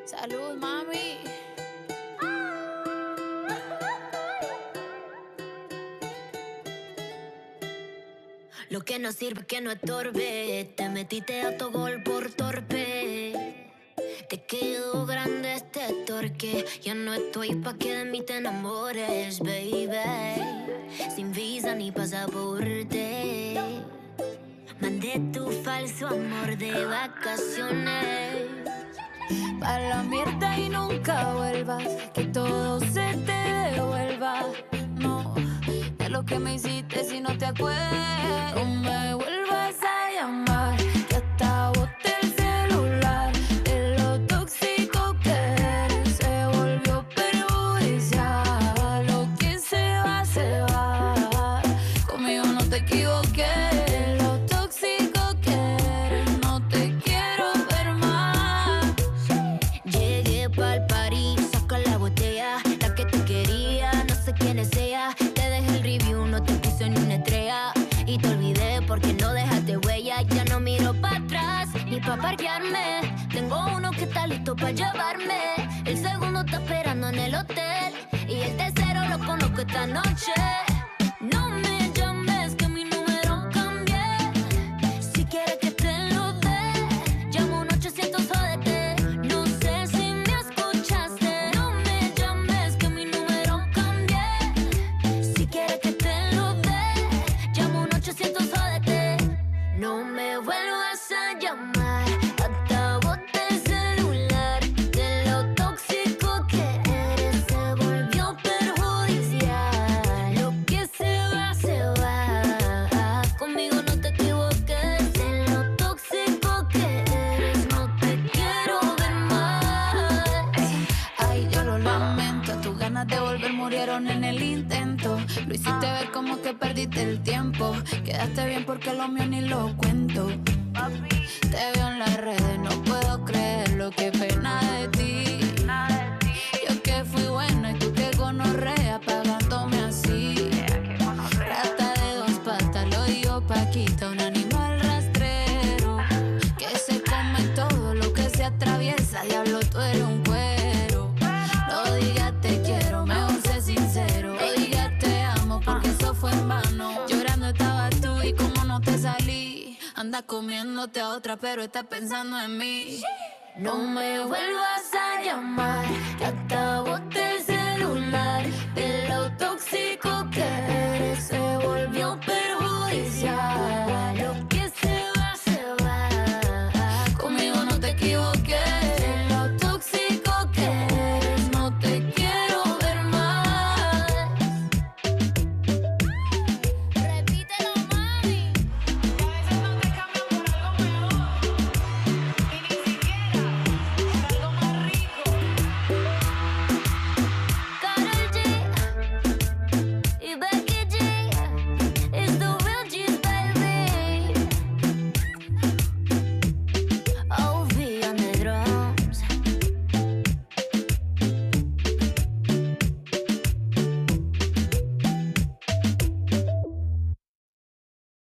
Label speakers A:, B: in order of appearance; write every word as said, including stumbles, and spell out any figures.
A: Salud, mami.
B: Lo que no sirve que no estorbe. Te metiste a tu gol por torpe. Te quedó grande este torque. Ya no estoy pa' que de mí te enamores, baby. Sin visa ni pasaporte. Mandé tu falso amor de vacaciones.
A: Pa' la mierda y nunca vuelvas. Que todo se te devuelva. No, de lo que me hiciste si no te acuerdas. No me vuelvas a llamar, que hasta boté el celular. De lo tóxico que eres se volvió perjudicial. Lo que se va, se va. Conmigo no te equivoqué. Lo tóxico que eres, no te quiero ver más.
B: Llegué pa'l party, saca la botella. La que te quería, no sé quién es ella. Te dejé el review, no te puse ni una estrella. Y te olvidé porque no dejaste huella. Ya no miro para atrás, ni pa' parquearme. Tengo uno que está listo pa' llevarme. El segundo está esperando en el hotel. Y el tercero lo conozco esta noche. No me llames que mi número cambié. Si quieres que te lo dé, llamo un ochocientos jódete. No sé si me escuchaste. No me llames que mi número cambié. Si quieres que te lo dé, llamo un ochocientos jódete. No me vuelvas a llamar, hasta boté el celular. De lo tóxico que eres se volvió perjudicial. Lo que se va, se va. Conmigo no te equivoques. De lo tóxico que eres, no te quiero ver más.
A: Ay, yo lo lamento. Tus ganas de volver murieron en el intento. Lo hiciste ver como que perdiste el tiempo. Quedaste bien porque lo mío ni lo cuento. Te veo en las redes, no puedo creerlo. Qué pena de ti. Yo que fui buena y tú que gonorrea pagándome así. Rata de dos patas, lo digo Paquita, un animal rastrero que se come todo lo que se atraviesa. Diablo, tú eres un cuero. No digas te quiero, mejor sé sincero. No digas te amo porque eso fue en vano. Llorando estabas tú y como no te salí. Andas comiéndote a otra pero estás pensando en mí.
B: No me vuelvas a llamar, que hasta boté